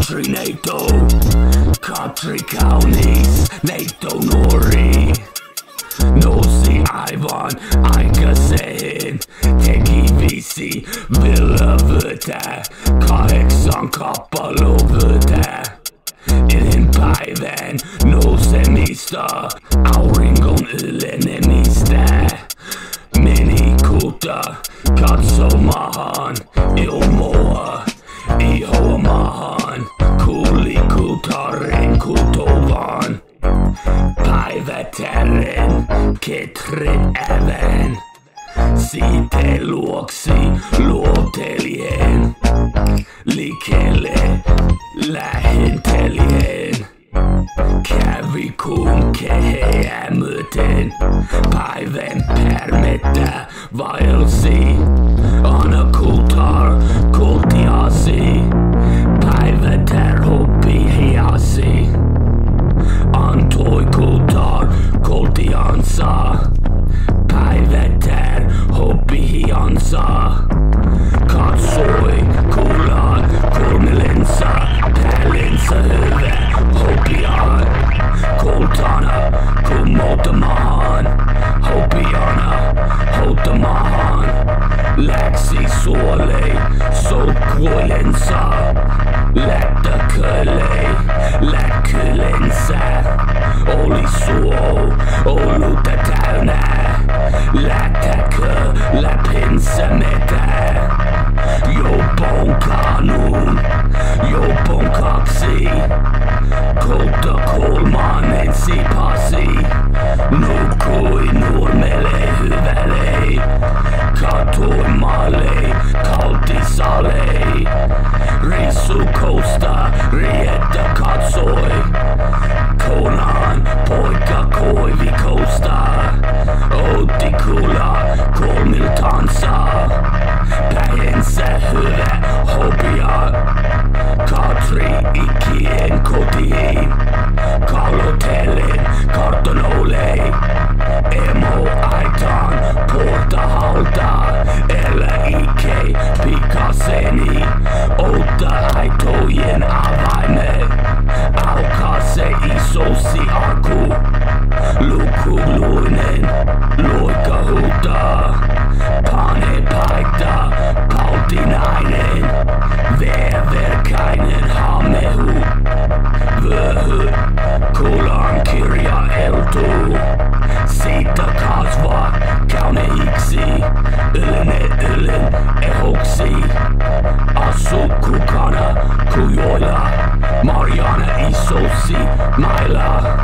Country NATO, country counties, NATO Nori. Nosi aivan aikaisin, teki 5 villavötä, 8 kappalovötä. Ennen päivän nousemista, auringon ylenemistä. Meni kulta katsomaan ilmoa ihomaan. Kuuli kultarin kultovan. Päivätären ketret ävän. Siitä luoksi luotelien. Liikkeelle lähentelien. Kävi kun keheä myöten. Päivän pärmettä vaelsi. Anna kultar kultiasi. Päivätär hoppi hiasi. Antoi kultar kultiansa. Päivätär hoppi hiansa. Katsoi kuulaan kulmelensa. Päällensä hyvä hopiaan. Kultana kummottamaan. Hopiana houtamaan. Läksi suolei soukkuilensa. Lättäköllei läkkylensä. Oli suo olutta täynnä. Lättäkö läpinsä metä. Joupon kanuun, joupon 2. Kulta kolmannen sipasi. Nukkui nurmelle hyvälle. Katoi maalle, kaltisale. Rissukosta riettä katsoi. Konan poika koivikosta. Otti kula kolmiltansa. Päinsä hyvä hopia. Katri ikien kotiin. Kalotellen kartonolei. Emo aitaan portahalta. Älä ikei pikaseni. Ota aitojen avaimet. Aukaa se isosi aku. Lukuluinen loika huutaa. Pane paikta, pautinainen. Ververkainen hamehu. Vöhy, kulan kirjailtu. Siitä kasvaa kaunehiksi. Ylen ehoksi. Asu kukana kujoilla. Marjana isosi mailla.